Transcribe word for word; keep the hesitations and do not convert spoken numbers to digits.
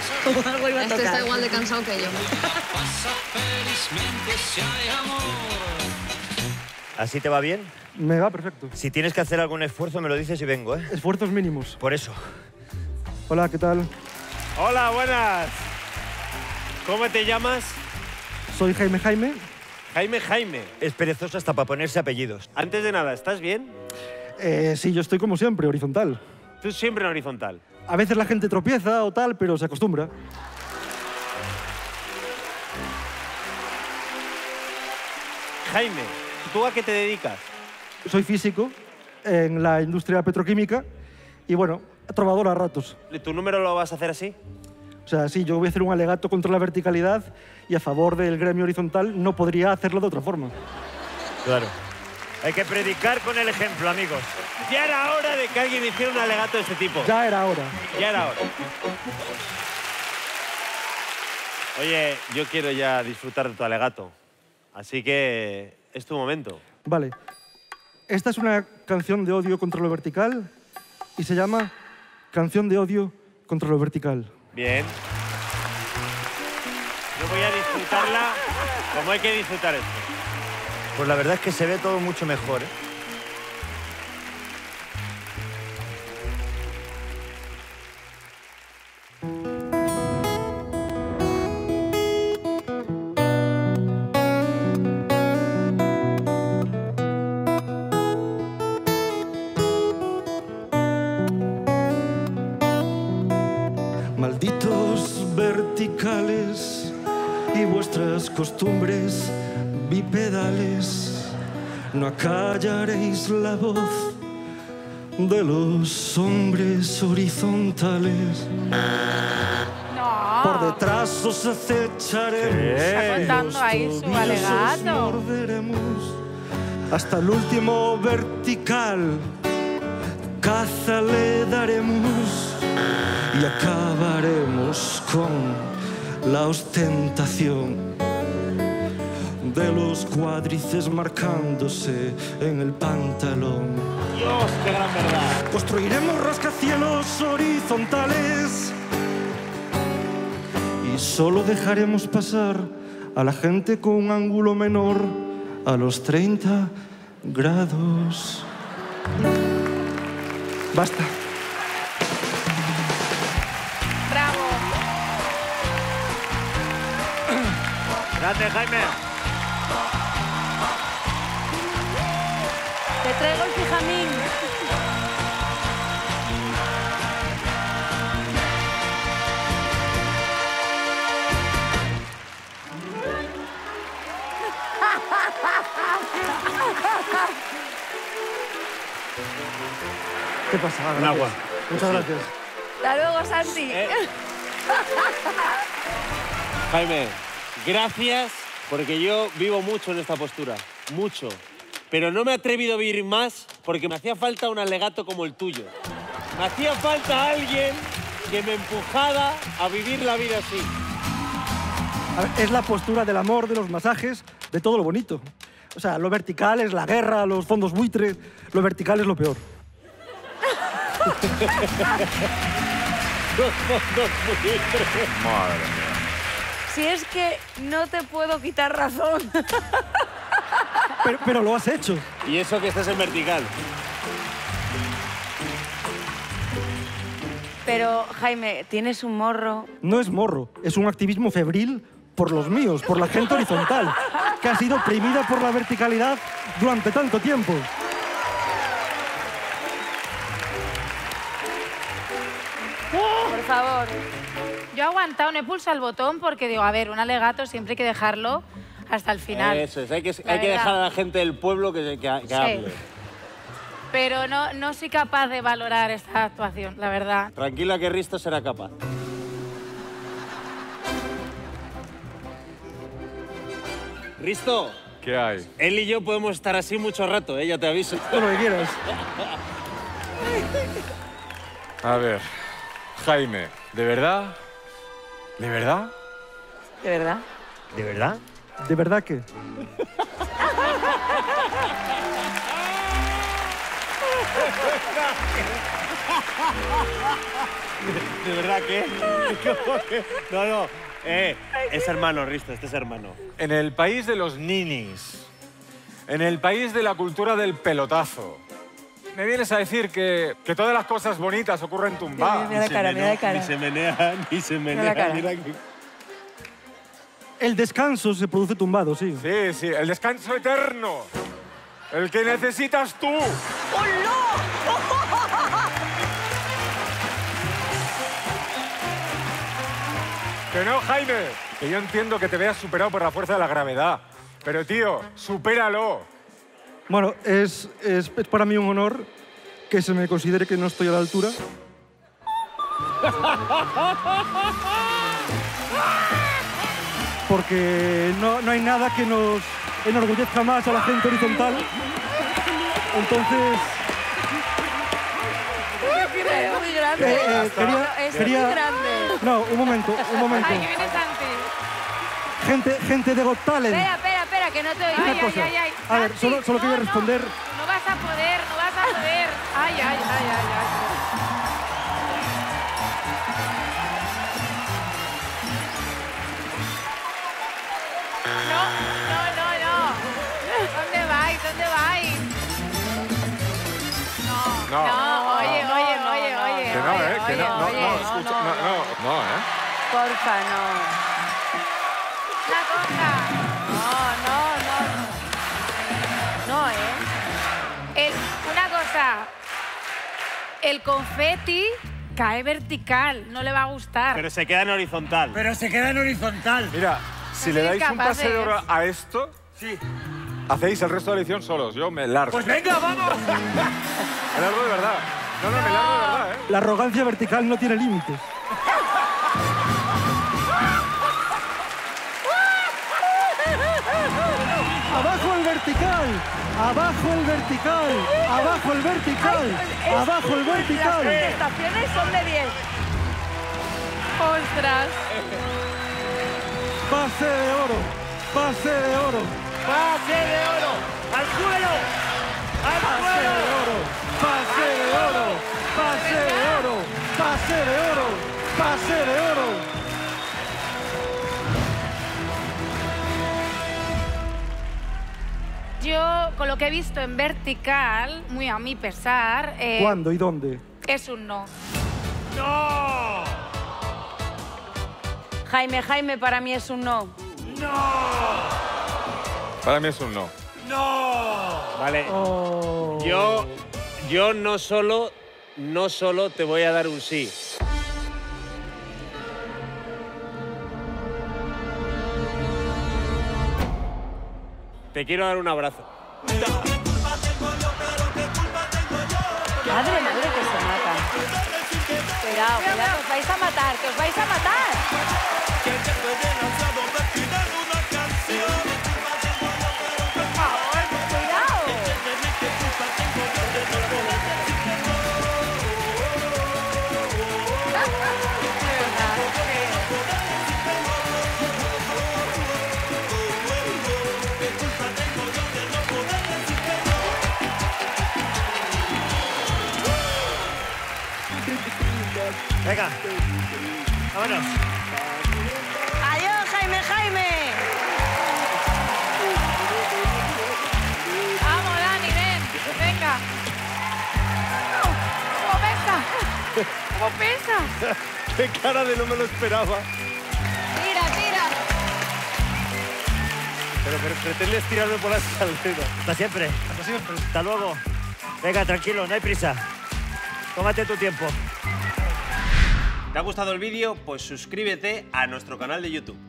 O algo iba a Este tocar. está igual de cansado que yo. ¿Así te va bien? Me va perfecto. Si tienes que hacer algún esfuerzo, me lo dices y vengo, ¿eh? Esfuerzos mínimos. Por eso. Hola, ¿qué tal? Hola, buenas. ¿Cómo te llamas? Soy Jaime Jaime. Jaime Jaime. Es perezoso hasta para ponerse apellidos. Antes de nada, ¿estás bien? Eh, sí, yo estoy como siempre, horizontal. Tú siempre en horizontal. A veces la gente tropieza o tal, pero se acostumbra. Jaime, ¿tú a qué te dedicas? Soy físico en la industria petroquímica y, bueno, trovador a ratos. ¿Tu número lo vas a hacer así? O sea, sí, yo voy a hacer un alegato contra la verticalidad y a favor del gremio horizontal. No podría hacerlo de otra forma. Claro. Hay que predicar con el ejemplo, amigos. Ya era hora de que alguien hiciera un alegato de este tipo. Ya era hora. Ya era hora. Oye, yo quiero ya disfrutar de tu alegato. Así que es tu momento. Vale. Esta es una canción de odio contra lo vertical y se llama Canción de odio contra lo vertical. Bien. Yo voy a disfrutarla como hay que disfrutar esto. Pues la verdad es que se ve todo mucho mejor, ¿eh? Malditos verticales y vuestras costumbres bipedales, no acallaréis la voz de los hombres horizontales. No. Por detrás os acecharemos. Está contando ahí su tobillos alegato. os morderemos. Hasta el último vertical caza le daremos y acabaremos con la ostentación de los cuádriceps marcándose en el pantalón. Dios, qué gran verdad. Construiremos rascacielos horizontales y solo dejaremos pasar a la gente con un ángulo menor a los treinta grados. Basta. Bravo. Grande, Jaime. Te traigo el pijamín. ¿Qué pasa? Un agua. Muchas gracias. Hasta luego, Santi. Eh. Jaime, gracias, porque yo vivo mucho en esta postura. Mucho. Pero no me he atrevido a vivir más porque me hacía falta un alegato como el tuyo. Me hacía falta alguien que me empujara a vivir la vida así. A ver, es la postura del amor, de los masajes, de todo lo bonito. O sea, lo vertical es la guerra, los fondos buitres. Lo vertical es lo peor. Madre mía. Si es que no te puedo quitar razón. Pero, pero lo has hecho. Y eso que estás en vertical. Pero, Jaime, tienes un morro. No es morro, es un activismo febril por los míos, por la gente horizontal, que ha sido oprimida por la verticalidad durante tanto tiempo. Por favor. Yo he aguantado, no he pulsado el botón porque digo, a ver, un alegato siempre hay que dejarlo hasta el final. Eso es, hay que, La hay que verdad. dejar a la gente del pueblo que, que, que Sí. hable. Pero no, no soy capaz de valorar esta actuación, la verdad. Tranquila que Risto será capaz. Risto, ¿Qué hay? él y yo podemos estar así mucho rato, ¿eh? Ya te aviso. Todo lo que quieras. A ver, Jaime, ¿de verdad? ¿De verdad? ¿De verdad? ¿De verdad? ¿De verdad que? ¿De verdad qué? ¿Cómo que? No, no. Eh, es hermano, Risto, este es hermano. En el país de los ninis, en el país de la cultura del pelotazo, me vienes a decir que, que todas las cosas bonitas ocurren tumbadas. Mira la cara, mira la cara. Ni se menea, ni se menea. la cara. Mira que... El descanso se produce tumbado, sí. Sí, sí, el descanso eterno. El que necesitas tú. ¡Oh, no! Que no, Jaime. Que yo entiendo que te veas superado por la fuerza de la gravedad. Pero, tío, supéralo. Bueno, es, es, es para mí un honor que se me considere que no estoy a la altura. Porque no, no hay nada que nos enorgullezca más a la gente horizontal. Entonces... Es muy grande. Eh, eh, quería- es quería- muy grande. No, un momento, un momento. Ay, que viene Santi. Gente, gente de Got Talent. Espera, espera, espera, que no te oigo. Una Ay, cosa. ay, ay, ay. A ver, Santi, solo, solo no, quería no. responder. No vas a poder, no vas a poder. Ay, ay, ay, ay, ay. No, no, no, no. ¿Dónde vais? ¿Dónde vais? No, No. no, oye, No, oye, no, oye, no, oye. Que no, oye, ¿eh? Que oye, no, no, oye. no, escucha, no, no, no, ¿eh? Porfa, no. Una cosa. No, no, no. No, ¿eh? El- una cosa. El confeti cae vertical, no le va a gustar. Pero se queda en horizontal. Pero se queda en horizontal. Mira, si No le sois dais un capaces. pase de oro a esto, Sí. hacéis el resto de la edición solos. Yo me largo. Pues venga, vamos. Me largo de verdad. No, no, me largo de verdad, ¿eh? La arrogancia vertical no tiene límites. ¡Abajo el vertical! ¡Abajo el vertical! ¡Abajo el vertical! ¡Abajo el Las vertical! contestaciones son de diez. ¡Ostras! ¡Pase de oro! ¡Pase de oro! ¡Pase de oro! ¡Al suelo! ¡Al ¡Pase de suelo! oro! ¡Pase de oro! ¡Pase de oro! ¡Pase de oro! ¡Pase de oro! Yo, con lo que he visto en vertical, muy a mi pesar, eh, ¿Cuándo y dónde? es un no. ¡No! Jaime, Jaime, para mí es un no. Para mí es un no. ¡No! Vale. Oh. Yo, yo no solo, no solo te voy a dar un sí. Te quiero dar un abrazo. Madre, madre, que se mata. Cuidado, cuidado, que os vais a matar, que os vais a matar. Cuidado. Venga. Vámonos. Adiós, Jaime, Jaime. Vamos, Dani, ven. Venga. ¿Cómo pesa? ¿Cómo pesa? ¡Qué cara de no me lo esperaba! Tira, tira. Pero, pero pretendes tirarme por la escalera. Hasta siempre. Hasta siempre. Hasta luego. Venga, tranquilo, no hay prisa. Tómate tu tiempo. ¿Te ha gustado el vídeo? Pues suscríbete a nuestro canal de YouTube.